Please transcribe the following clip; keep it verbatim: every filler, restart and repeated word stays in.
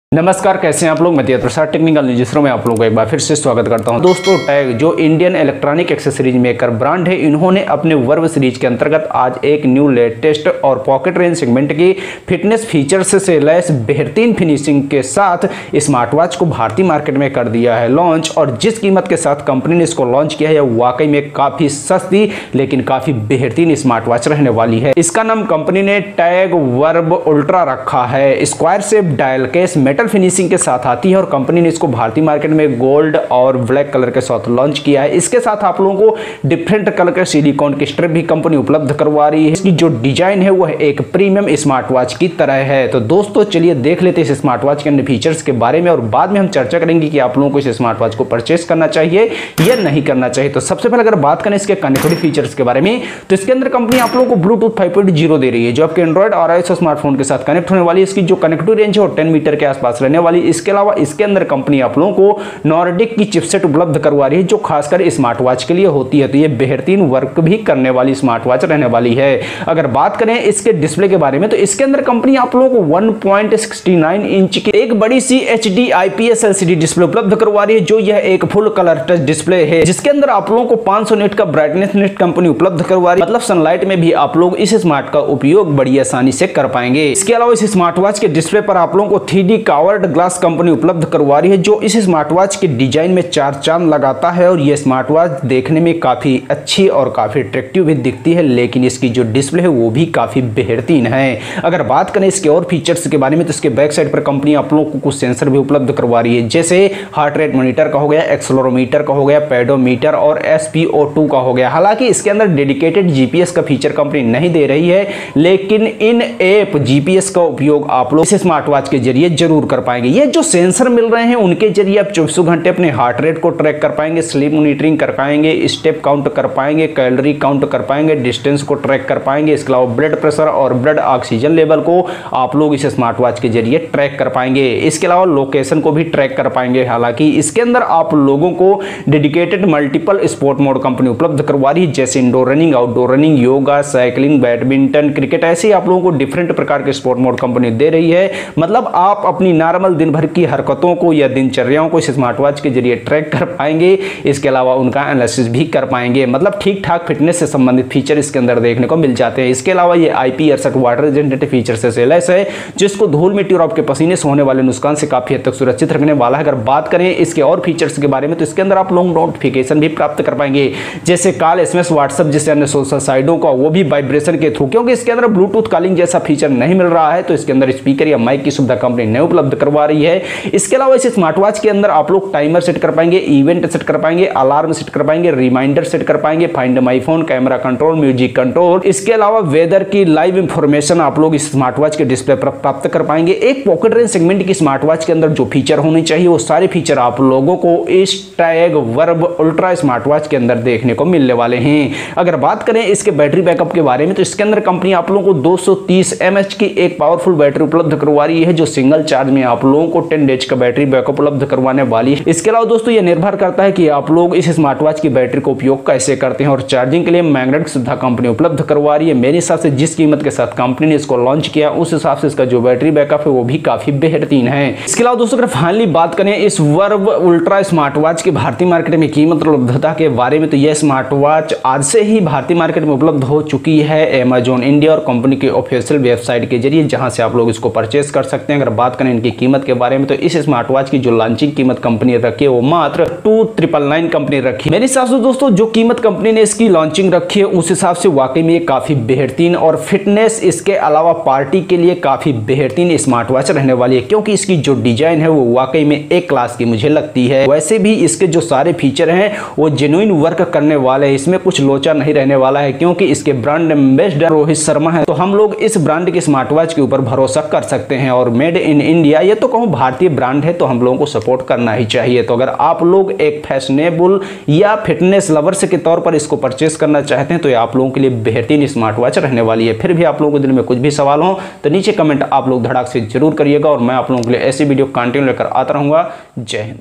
नमस्कार, कैसे हैं आप लोग। मैं तेज प्रसाद टेक्निकल न्यूज़ में आप लोगों का एक बार फिर से स्वागत करता हूं। दोस्तों, टैग जो Indian electronic accessories maker brand है, इन्होंने अपने वर्व सीरीज के अंतर्गत आज एक न्यू लेटेस्ट और पॉकेट रेंज सेगमेंट की फिटनेस फीचर्स से लैस बेहतरीन फिनिशिंग के साथ स्मार्ट वॉच को भारतीय मार्केट में कर दिया है लॉन्च। और जिस कीमत के साथ कंपनी ने इसको लॉन्च किया है, वाकई में काफी सस्ती लेकिन काफी बेहतरीन स्मार्ट वॉच रहने वाली है। इसका नाम कंपनी ने टैग वर्ब अल्ट्रा रखा है। Square shape dial case finishing के साथ आती है और कंपनी ने इसको भारतीय मार्केट में गोल्ड और ब्लैक कलर के साथ लॉन्च किया है। इसके साथ आप लोगों को डिफरेंट कलर के सिलिकॉन की स्ट्रिप भी कंपनी उपलब्ध करवा रही है। इसकी जो डिजाइन है वह एक प्रीमियम स्मार्ट वॉच की तरह है। तो दोस्तों, चलिए देख लेते हैं इस स्मार्ट वॉच के अन्य फीचर्स के बारे में और बाद में हम चर्चा करेंगे कि आप लोगों को इस स्मार्ट वॉच को परचेस करना चाहिए या नहीं करना चाहिए। तो सबसे पहले अगर बात करें इसके कनेक्टिविटी फीचर्स के बारे में, तो इसके अंदर कंपनी आप लोगों को ब्लूटूथ फाइव पॉइंट ज़ीरो दे रही है, जो आपके एंड्रॉइड और आईओएस स्मार्टफोन के साथ कनेक्ट होने वाली है। इसकी जो कनेक्टिविटी रेंज है वो टेन मीटर के आसपास रहने वाली। इसके अलावा इसके अंदर कंपनी आप लोगों को नॉर्डिक की चिपसेट उपलब्ध करवा रही है, जो खासकर स्मार्ट वॉच के लिए होती है। तो ये बेहतरीन वर्क भी करने वाली स्मार्ट वॉच रहने वाली है। अगर बात करें इसके डिस्प्ले के बारे में, तो इसके अंदर कंपनी आप लोगों को one point six nine inch की एक बड़ी सी एचडी आईपीएस एलसीडी डिस्प्ले उपलब्ध करवा रही है, जो यह एक फुल कलर टच डिस्प्ले है, जिसके अंदर आप लोगों को पाँच सौ निट का ब्राइटनेस नेट कंपनी उपलब्ध करवा रही है। मतलब सनलाइट में भी आप लोग इस स्मार्ट का उपयोग बड़ी आसानी से कर पाएंगे। इसके अलावा इस स्मार्ट वॉच के डिस्प्ले पर आप लोगों को three D curved glass company उपलब्ध करवा रही है, जो इस स्मार्ट वॉच के डिजाइन में चार चांद लगाता है। और यह स्मार्ट वॉच देखने में काफी अच्छी और काफी अट्रैक्टिव भी दिखती है, लेकिन इसकी जो डिस्प्ले है वो भी काफी बेहतरीन है। अगर बात करें इसके और फीचर्स के बारे में, तो इसके बैक साइड पर कंपनी आप लोगों को कुछ सेंसर भी उपलब्ध करवा रही है, जैसे हार्ट रेट मॉनिटर का हो गया, एक्सेलेरोमीटर का हो गया, पेडोमीटर और एस पी ओ टू का हो गया। हालांकि इसके अंदर डेडिकेटेड जीपीएस का फीचर कंपनी नहीं दे रही है, लेकिन इन ऐप जीपीएस का उपयोग आप लोग इस स्मार्ट वॉच के जरिए जरूर कर पाएंगे। ये जो सेंसर मिल रहे हैं उनके जरिए आप चौबीसों घंटे अपने हार्ट रेट को ट्रैक कर पाएंगे, स्लीप मॉनिटरिंग कर पाएंगे, स्टेप काउंट कर पाएंगे, कैलोरी काउंट कर पाएंगे, डिस्टेंस को ट्रैक कर पाएंगे। इसके अलावा ब्लड प्रेशर और ब्लड ऑक्सीजन लेवल को आप लोग इस स्मार्ट वॉच के जरिए ट्रैक कर पाएंगे। इसके अलावा लोकेशन को भी ट्रैक कर पाएंगे। हालांकि इसके अंदर आप लोगों को dedicated multiple sport mode company उपलब्ध करवा रही है, जैसे indoor running, outdoor running, yoga, cycling, badminton, cricket, ऐसे आप लोगों को डिफरेंट प्रकार के स्पोर्ट मोड कंपनी दे रही है। मतलब आप अपनी नॉर्मल दिन भर की हरकतों को या दिनचर्याओं को इस स्मार्ट वॉच के जरिए ट्रैक कर पाएंगे। इसके अलावा उनका एनालिसिस भी कर पाएंगे। मतलब ठीक ठाक फिटनेस से संबंधित फीचर इसके अंदर देखने को मिल जाते हैं। इसके अलावा ये आईपी अड़सठ वाटर रेजिस्टेंट फीचर से लैस है, जिसको धूल मिट्टी और आपके पसीने से होने वाले नुकसान से काफी हद तक सुरक्षित रखने वाला है। अगर बात करें इसके और फीचर्स के बारे में, तो इसके अंदर आप लोग नोटिफिकेशन भी प्राप्त कर पाएंगे, जैसे कॉल, एसएमएस, व्हाट्सएप जैसे अन्य सोशल साइटों का, वो भी वाइब्रेशन के थ्रू। क्योंकि इसके अंदर ब्लूटूथ कॉलिंग जैसा फीचर नहीं मिल रहा है, तो इसके अंदर स्पीकर या माइक की सुविधा कंपनी नहीं उपलब्ध करवा रही है। इसके अलावा इस स्मार्ट वॉच के अंदर आप लोग टाइमर सेट कर पाएंगे, इवेंट सेट कर पाएंगे, अलार्म सेट कर पाएंगे, रिमाइंडर सेट कर पाएंगे, find my phone, camera control, music control. इसके अलावा वेदर की लाइव इंफॉर्मेशन आप लोग इस स्मार्ट वॉच के डिस्प्ले पर प्राप्त कर पाएंगे। एक पॉकेट रेंज सेगमेंट की स्मार्ट वॉच के अंदर जो फीचर होने चाहिए, वो सारे फीचर आप लोगों को इस Tag Verve ultra smart watch के अंदर देखने को मिलने वाले हैं। अगर बात करें इसके बैटरी बैकअप के बारे में, तो इसके अंदर कंपनी आप लोगों को दो सौ तीस एमएच की एक पावरफुल बैटरी उपलब्ध करवा रही है, जो सिंगल चार्ज में आप लोगों को टेन डेज का बैटरी बैकअप उपलब्ध करवाने वाली है। इसके अलावा दोस्तों, यह निर्भर करता है कि आप लोग इस स्मार्ट वॉच की बैटरी का उपयोग कैसे करते हैं, और चार्जिंग के लिए मैग्नेटिक सुविधा कंपनी उपलब्ध करवा रही है। मेरे हिसाब से जिस कीमत के साथ कंपनी ने इसको लॉन्च किया, उस हिसाब से इसका जो बैटरी बैकअप है वो भी काफी बेहतरीन है। इसके अलावा दोस्तों, अगर फाइनली बात करें इस वर्ब अल्ट्रा स्मार्ट वॉच की भारतीय मार्केट में कीमत और उपलब्धता के बारे में, तो यह स्मार्ट वॉच आज से ही भारतीय मार्केट में उपलब्ध हो चुकी है अमेजॉन इंडिया और कंपनी के ऑफिशियल वेबसाइट के जरिए, जहां से आप लोग इसको परचेस कर सकते हैं। अगर बात करें इनकी कीमत के बारे में, तो इस स्मार्ट वॉच की जो लॉन्चिंग कीमत कंपनी रखी है वो मात्र टू ट्रिपल नाइन कंपनी रखी। मेरे हिसाब से दोस्तों, जो कीमत कंपनी ने इसकी लॉन्चिंग रखी है, उस हिसाब से वाकई में ये काफी बेहतरीन और फिटनेस, इसके अलावा पार्टी के लिए काफी बेहतरीन स्मार्ट वॉच रहने वाली है, क्योंकि इसकी जो डिजाइन है वो वाकई में एक क्लास की मुझे लगती है। वैसे भी इसके जो सारे फीचर हैं वो जेन्युइन वर्क करने वाले हैं, इसमें कुछ लोचा नहीं रहने वाला है, क्योंकि इसके ब्रांड एम्बेसडर रोहित शर्मा है। तो हम लोग इस ब्रांड के स्मार्ट वॉच के ऊपर भरोसा कर सकते हैं। और मेड इन इंडिया, ये तो कहूँ भारतीय ब्रांड है, तो हम लोगों को सपोर्ट करना ही चाहिए। तो अगर आप लोग एक फैशनेबल या फिटनेस लवर्स के तौर पर इसको परचेस करना चाहते हैं, तो ये आप लोगों के लिए बेहतरीन स्मार्ट वॉच रहने वाली है। फिर भी आप लोगों के दिल में कुछ भी सवाल हो तो नीचे कमेंट आप लोग धड़ाक से जरूर करिएगा, और मैं आप लोगों के लिए ऐसी वीडियो कंटिन्यू लेकर आता रहूंगा। जय हिंद।